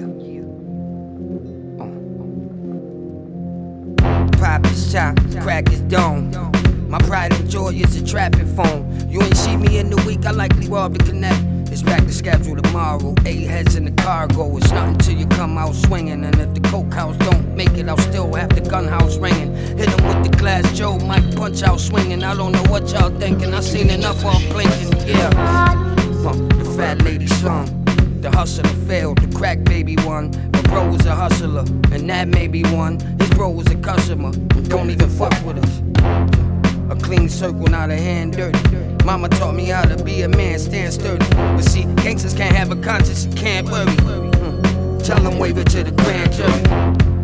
Pop is top, crack is dome. My pride and joy is a trapping phone. You ain't see me in the week, I likely rob to connect. It's back to schedule tomorrow. 8 heads in the cargo. It's nothing till you come out swinging. And if the coke house don't make it, I'll still have the gun house ringing. Hit him with the glass Joe, might punch out swinging. I don't know what y'all thinking. I seen enough off blinking. Yeah. The fat lady song. The hustler failed, the crack baby won. My bro was a hustler, and that may be one. His bro was a customer, and don't even fuck with us. A clean circle, not a hand dirty. Mama taught me how to be a man, stand sturdy. But see, gangsters can't have a conscience, you can't worry. Tell them wave it to the grand jury.